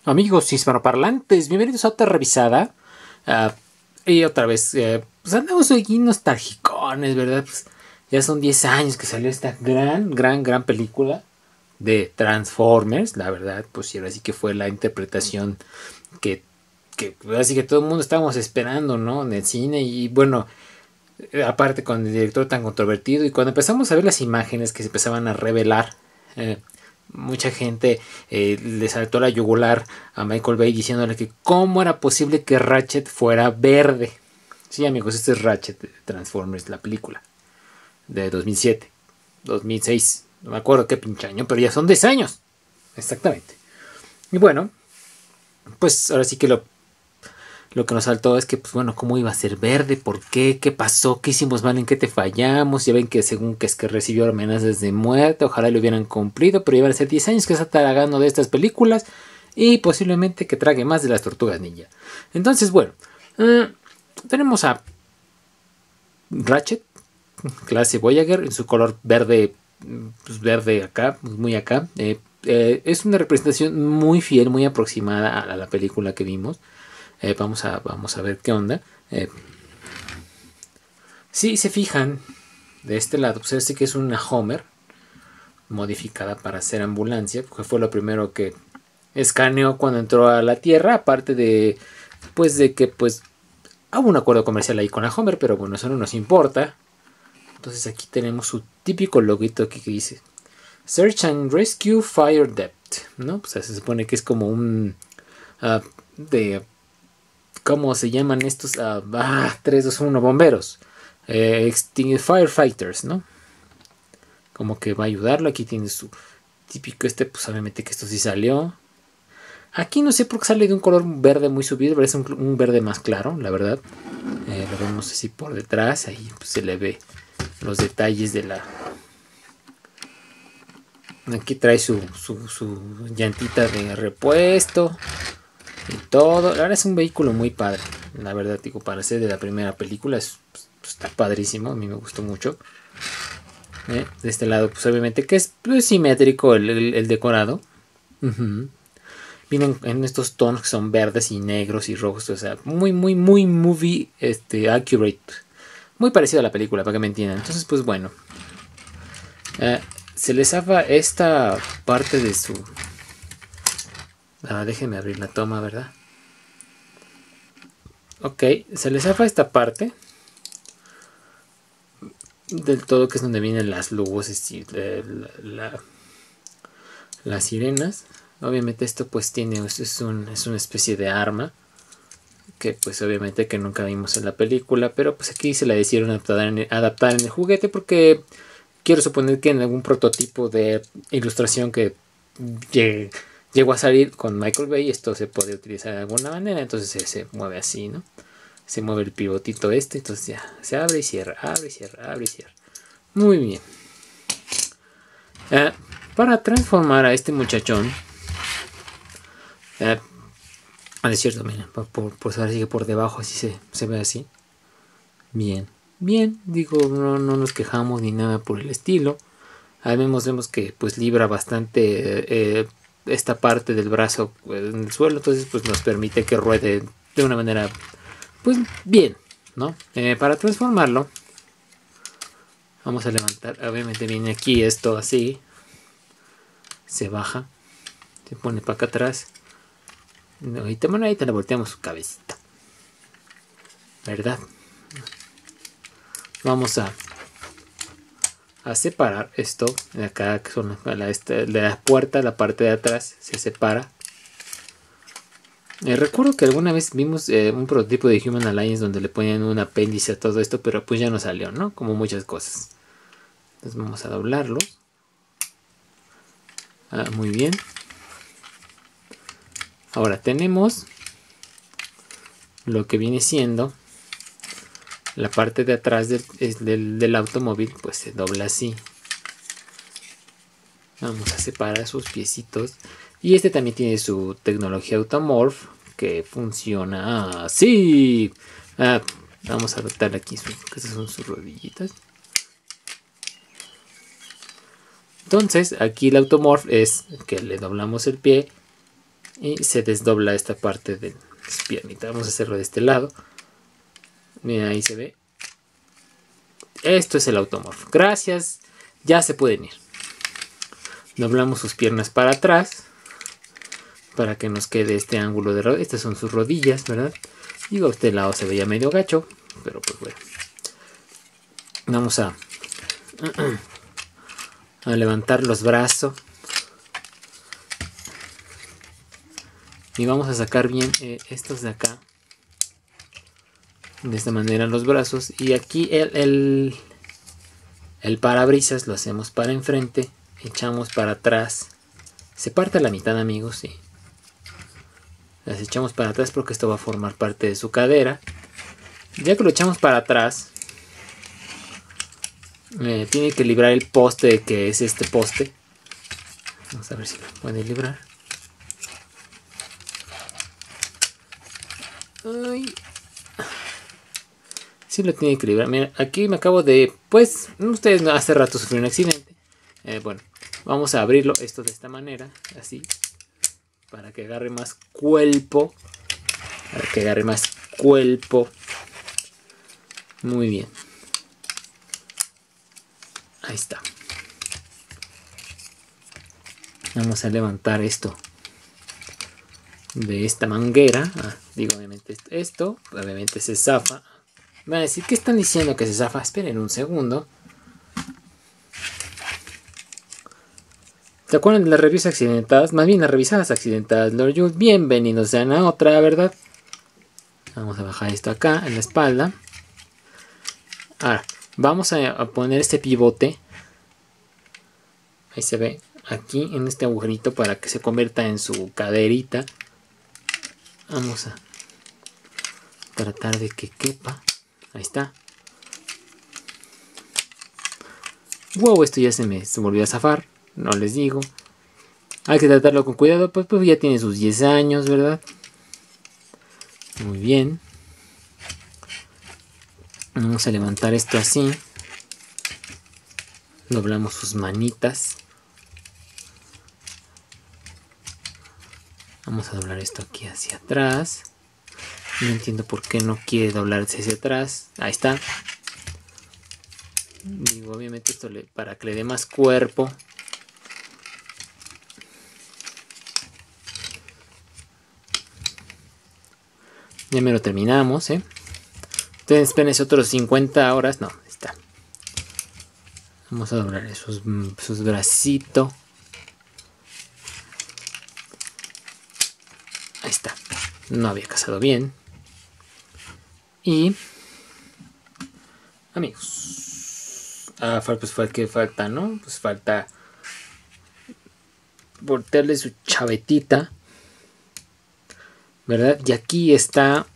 Amigos hispanoparlantes, bienvenidos a otra revisada. Y otra vez, pues andamos aquí nostalgicones, ¿verdad? Pues ya son 10 años que salió esta gran película de Transformers. La verdad, pues sí, ahora sí que fue la interpretación que, así que todo el mundo estábamos esperando, ¿no? En el cine. Y bueno, aparte con el director tan controvertido. Y cuando empezamos a ver las imágenes que se empezaban a revelar, mucha gente le saltó la yugular a Michael Bay diciéndole que cómo era posible que Ratchet fuera verde. Sí, amigos, este es Ratchet Transformers, la película de 2007, 2006, no me acuerdo qué pinche año, pero ya son 10 años, exactamente. Y bueno, pues ahora sí que lo que nos saltó es que, pues bueno, ¿cómo iba a ser verde? ¿Por qué? ¿Qué pasó? ¿Qué hicimos mal? ¿En qué te fallamos? Ya ven que según que es que recibió amenazas de muerte, ojalá lo hubieran cumplido, pero iban a ser 10 años que está tragando de estas películas y posiblemente que trague más de las tortugas ninja. Entonces, bueno, tenemos a Ratchet, clase Voyager, en su color verde, pues verde acá, muy acá. Es una representación muy fiel, muy aproximada a la película que vimos. Vamos a ver qué onda. Si se fijan de este lado, pues sí que es una Homer modificada para hacer ambulancia, porque fue lo primero que escaneó cuando entró a la Tierra, aparte de pues de que pues hubo un acuerdo comercial ahí con la Homer, pero bueno, eso no nos importa. Entonces aquí tenemos su típico loguito que dice Search and Rescue Fire Depth, ¿no? Pues se supone que es como un de ¿cómo se llaman estos? 3, 2, 1, bomberos. Firefighters, ¿no? Como que va a ayudarlo. Aquí tiene su típico pues obviamente que esto sí salió. Aquí no sé por qué sale de un color verde muy subido, parece un verde más claro, la verdad. Lo vemos así por detrás, ahí pues, se le ve los detalles de la... Aquí trae su llantita de repuesto y todo. Ahora es un vehículo muy padre, la verdad, digo, para ser de la primera película está padrísimo, a mí me gustó mucho. De este lado, pues obviamente que es pues, simétrico el decorado. Vienen en estos tonos que son verdes y negros y rojos, o sea, muy movie accurate. Muy parecido a la película, para que me entiendan. Entonces, pues bueno. Se les zafa esta parte de su... déjenme abrir la toma, ¿verdad? Ok, se les zafa esta parte del todo, que es donde vienen las luces y las sirenas. Obviamente esto pues tiene, es una especie de arma que pues obviamente que nunca vimos en la película, pero pues aquí se la decidieron adaptar en el juguete porque quiero suponer que en algún prototipo de ilustración que llegó a salir con Michael Bay esto se puede utilizar de alguna manera, entonces se mueve así, ¿no? Se mueve el pivotito entonces ya se abre y cierra, abre y cierra, abre y cierra. Muy bien. Para transformar a este muchachón, es cierto, miren, por así que por debajo así se ve así. Bien, digo, no nos quejamos ni nada por el estilo. Ahí vemos que pues libra bastante esta parte del brazo en el suelo, entonces pues nos permite que ruede de una manera pues bien, ¿no? Para transformarlo vamos a levantar, obviamente viene aquí esto así, se baja, se pone para acá atrás. No, ahorita le volteamos su cabecita, ¿verdad? Vamos a separar esto de acá, que son de la puerta, la parte de atrás se separa. Recuerdo que alguna vez vimos un prototipo de Human Alliance donde le ponían un apéndice a todo esto, pero pues ya no salió, ¿no? Como muchas cosas. Entonces vamos a doblarlo. Muy bien. Ahora tenemos lo que viene siendo la parte de atrás del automóvil, pues se dobla así. Vamos a separar sus piecitos. Y este también tiene su tecnología Automorph, que funciona así. Vamos a adaptar aquí estas son sus rodillitas. Entonces aquí el Automorph es que le doblamos el pie y se desdobla esta parte de las piernitas. Vamos a hacerlo de este lado. Mira, ahí se ve. Esto es el automorfo. Gracias. Ya se pueden ir. Doblamos sus piernas para atrás para que nos quede este ángulo de rodilla. Estas son sus rodillas, ¿verdad? Digo, este lado se veía medio gacho, pero pues bueno. Vamos a levantar los brazos. Y vamos a sacar bien estos de acá. De esta manera los brazos. Y aquí el parabrisas lo hacemos para enfrente. Echamos para atrás. Se parte a la mitad, amigos, sí. Las echamos para atrás porque esto va a formar parte de su cadera. Ya que lo echamos para atrás, tiene que librar el poste, que es este poste. Vamos a ver si lo puede librar. Ay. Sí lo tiene que librar. Mira, aquí me acabo de... Pues, ustedes hace rato sufrieron un accidente. Bueno, vamos a abrirlo esto de esta manera. Así. Para que agarre más cuerpo. Para que agarre más cuerpo. Muy bien. Ahí está. Vamos a levantar esto de esta manguera. Digo, obviamente esto. Obviamente se zafa. Van a decir, ¿qué están diciendo que se zafa? Esperen un segundo. ¿Se acuerdan de las revisas accidentadas? Más bien las revisadas accidentadas, Lord Jules. Bienvenidos sean a otra, ¿verdad? Vamos a bajar esto acá en la espalda. Ahora, vamos a poner este pivote. Ahí se ve. Aquí en este agujerito para que se convierta en su caderita. Vamos a tratar de que quepa. Ahí está. Wow, esto ya se volvió a zafar. No les digo. Hay que tratarlo con cuidado. Pues ya tiene sus 10 años, ¿verdad? Muy bien. Vamos a levantar esto así. Doblamos sus manitas. Vamos a doblar esto aquí hacia atrás. No entiendo por qué no quiere doblarse hacia atrás. Ahí está. Digo, obviamente esto para que le dé más cuerpo. Ya me lo terminamos, Ustedes espérense otros 50 horas. No, ahí está. Vamos a doblar sus bracitos. Ahí está. No había casado bien. Y... amigos. Pues ¿qué falta, no? Pues falta... voltearle su chavetita. ¿Verdad? Y aquí está...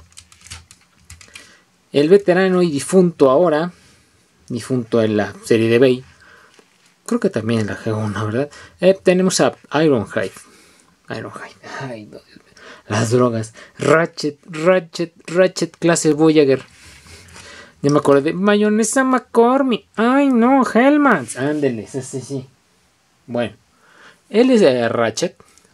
el veterano y difunto ahora. Difunto en la serie de Bay. Creo que también en la G1, ¿verdad? Tenemos a Ironhide. Ay, no, Dios mío. Las drogas. Ratchet clase Voyager. Ya me acordé de mayonesa McCormick. Ay, no, Hellmann's. Ándele, sí. Bueno. Él es Ratchet.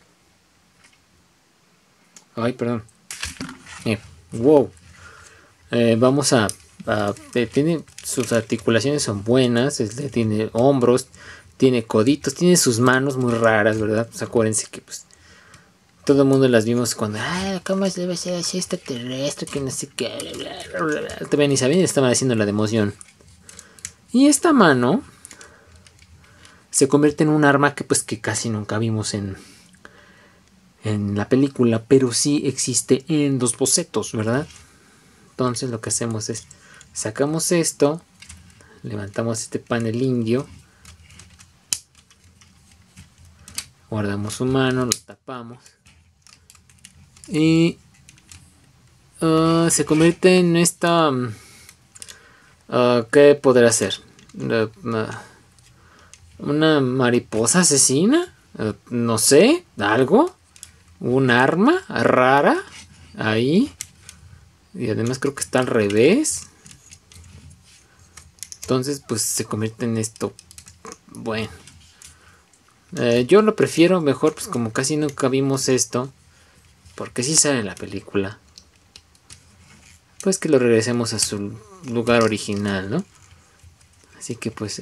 Ay, perdón. Wow. Vamos a tiene sus articulaciones son buenas. Tiene hombros. Tiene coditos. Tiene sus manos muy raras, ¿verdad? Pues acuérdense que pues todo el mundo las vimos cuando, ¿cómo debe ser así extraterrestre? Que no sé qué. También ni sabían, estaban haciendo la de emoción. Y esta mano se convierte en un arma que pues que casi nunca vimos en la película, pero sí existe en los bocetos, ¿verdad? Entonces lo que hacemos es, sacamos esto, levantamos este panel indio, guardamos su mano, lo tapamos. Y se convierte en esta... ¿qué podrá ser? ¿Una mariposa asesina? No sé, algo. Un arma rara. Ahí. Y además creo que está al revés. Entonces pues se convierte en esto. Bueno. Yo lo prefiero mejor, pues como casi nunca vimos esto, porque sí sale en la película, pues que lo regresemos a su lugar original, ¿no? Así que pues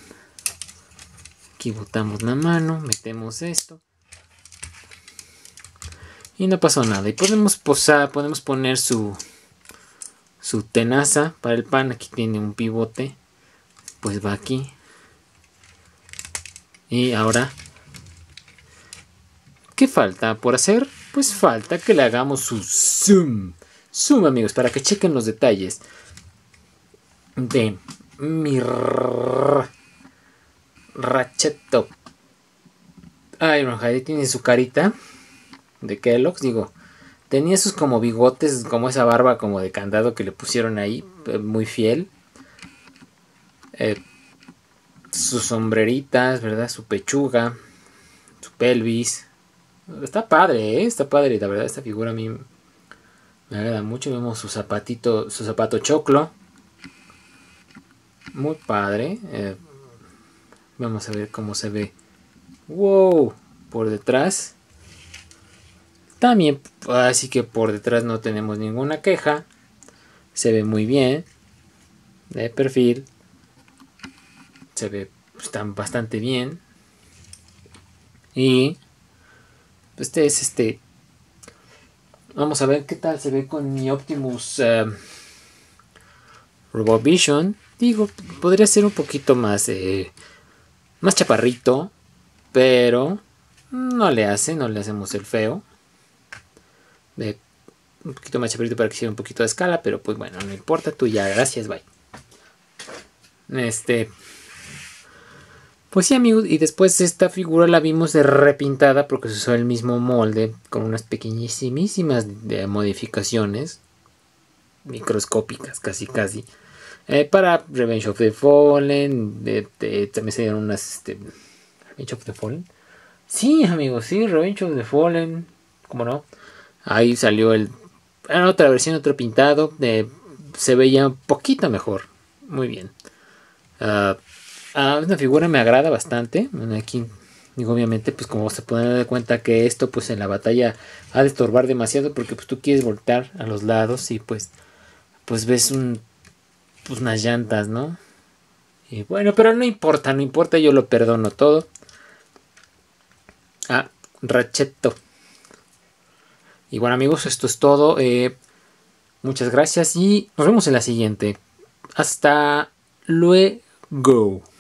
aquí botamos la mano, metemos esto y no pasó nada. Y podemos posar, podemos poner su tenaza para el pan. Aquí tiene un pivote, pues va aquí. Y ahora, ¿qué falta por hacer? Pues falta que le hagamos su zoom. Zoom, amigos, para que chequen los detalles de mi Ratchet Ironhide. Tiene su carita de Kellogg's, digo. Tenía esos como bigotes, como esa barba como de candado que le pusieron ahí, muy fiel. Sus sombreritas, ¿verdad? Su pechuga, su pelvis. Está padre, ¿eh? Está padre, la verdad, esta figura a mí me agrada mucho. Vemos su zapatito, su zapato choclo. Muy padre. Vamos a ver cómo se ve. ¡Wow! Por detrás. También, así que por detrás no tenemos ninguna queja. Se ve muy bien. De perfil. Se ve, están bastante bien. Y este es vamos a ver qué tal se ve con mi Optimus Robot Vision. Digo, podría ser un poquito más más chaparrito, pero no le hacemos el feo. Un poquito más chaparrito para que hiciera un poquito de escala, pero pues bueno, no importa, tú ya, gracias, bye. Pues sí, amigos, y después esta figura la vimos repintada porque se usó el mismo molde con unas pequeñísimas modificaciones microscópicas, casi para Revenge of the Fallen. También se dieron unas Revenge of the Fallen. Sí, amigos, sí, Revenge of the Fallen, ¿cómo no? Ahí salió otra versión, otro pintado, se veía un poquito mejor, muy bien. Una figura me agrada bastante. Aquí, digo, obviamente, pues como se pueden dar cuenta que esto, pues en la batalla ha de estorbar demasiado porque pues tú quieres voltar a los lados y pues ves pues unas llantas, ¿no? Y bueno, pero no importa, yo lo perdono todo. Ratchetto. Y bueno, amigos, esto es todo. Muchas gracias y nos vemos en la siguiente. Hasta luego.